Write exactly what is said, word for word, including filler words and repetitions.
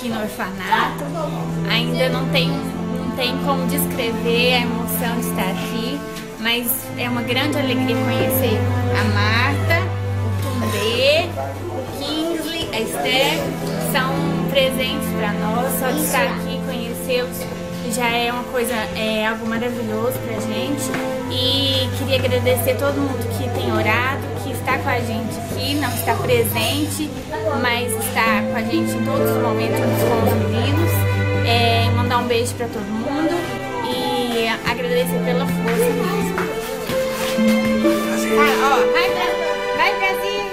aqui no orfanato. Ainda não tem, não tem como descrever a emoção de estar aqui, mas é uma grande alegria conhecer a Marta, o Tundê, o Kingsley, a Esther, são presentes para nós. Só de estar aqui, conhecê-los, já é uma coisa, é algo maravilhoso pra gente. E queria agradecer todo mundo que tem orado, que está com a gente aqui, não está presente, mas está com a gente em todos os momentos com os meninos. É, mandar um beijo para todo mundo e agradecer pela força mesmo. Ah, ó, vai, vai Brasil!